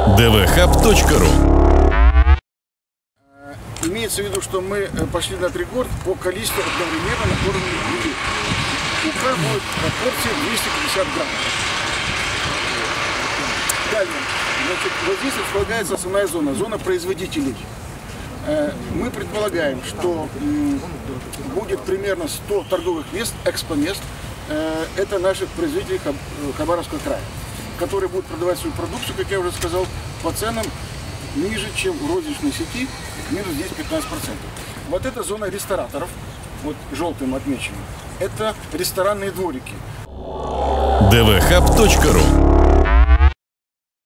dvhub.ru. Имеется в виду, что мы пошли на рекорд по количеству одновременно накормленных людей. УК будет порция 250 грамм. Далее, значит, вот здесь располагается основная зона, зона производителей. Мы предполагаем, что будет примерно 100 торговых мест, экспомест. Это наших производителей Хабаровского края, которые будут продавать свою продукцию, как я уже сказал, по ценам ниже, чем в розничной сети, минус 10-15%. Вот эта зона рестораторов, вот желтым отмечено, это ресторанные дворики. dvhub.ru